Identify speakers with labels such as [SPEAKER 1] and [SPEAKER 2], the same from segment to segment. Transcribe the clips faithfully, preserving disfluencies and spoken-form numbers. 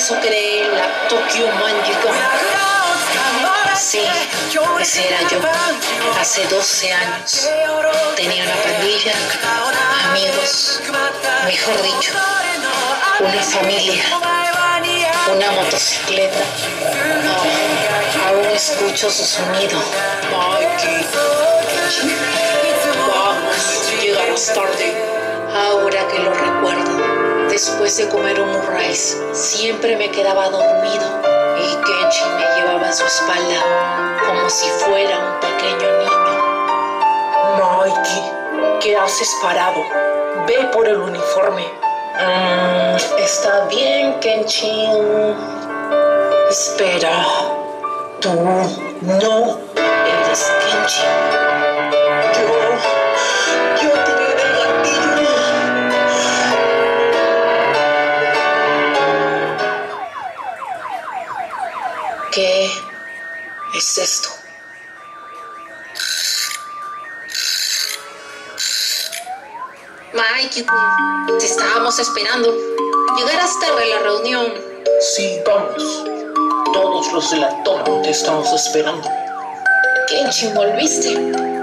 [SPEAKER 1] eso creé la Tokyo Magic. Sí, ese era yo. Hace doce años. Tenía una pandilla, amigos, mejor dicho, una familia, una motocicleta. Oh, aún escucho su sonido. Mikey. Vamos, llegarás tarde. Ahora que lo recuerdo, después de comer un rice, siempre me quedaba dormido. Y Kenshi me llevaba en su espalda como si fuera un pequeño niño. Mikey, ¿qué haces parado? Ve por el uniforme. Mm, está bien, Kenshi. Espera, tú no eres Kenshi. Yo, yo tiré del gatillo. ¿Qué es esto? Mikey, te estábamos esperando. Llegarás tarde a la reunión.
[SPEAKER 2] Sí, vamos. Todos los de la toma te estamos esperando.
[SPEAKER 1] Kenshi, ¿volviste?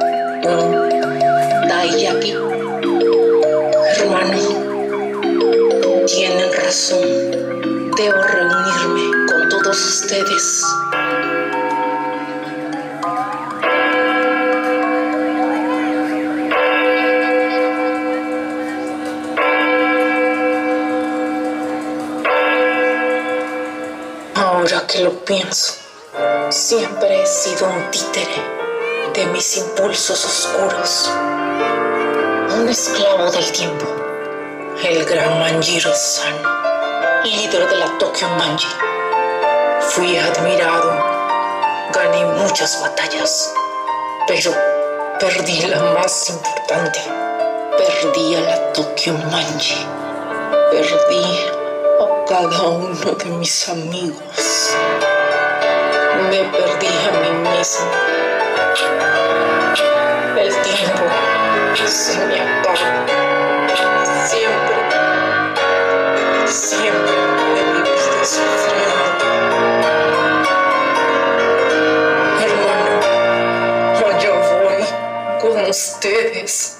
[SPEAKER 2] Mm.
[SPEAKER 1] Taiyaki. Hermano, tienen razón. Debo reunirme con todos ustedes. Ahora que lo pienso, siempre he sido un títere de mis impulsos oscuros, un esclavo del tiempo, el gran Manjiro-san, líder de la Tokyo Manji. Fui admirado, gané muchas batallas, pero perdí la más importante. Perdí a la Tokyo Manji. Perdí a cada uno de mis amigos. Me perdí a mí mismo. El tiempo se me acaba. Siempre, siempre me viviste sufriendo. Hermano, allá voy con ustedes.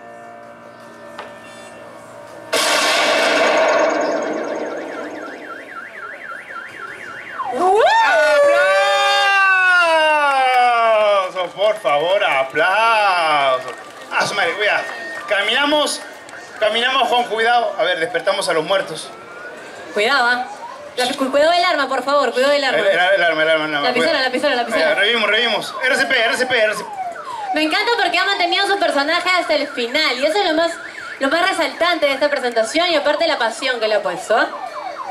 [SPEAKER 3] Por favor, aplausos. Ah, su madre, cuidado. Caminamos, caminamos con cuidado. A ver, despertamos a los muertos.
[SPEAKER 4] Cuidado, ¿ah? ¿eh? Cuidado del arma, por favor, cuidado del arma.
[SPEAKER 3] El, el, el arma, el arma, el arma.
[SPEAKER 4] La pistola, la pistola, la pistola.
[SPEAKER 3] Revivimos, revivimos. R C P, R C P, R C P.
[SPEAKER 4] Me encanta porque ha mantenido su personaje hasta el final. Y eso es lo más, lo más resaltante de esta presentación y aparte la pasión que le ha puesto, ¿eh?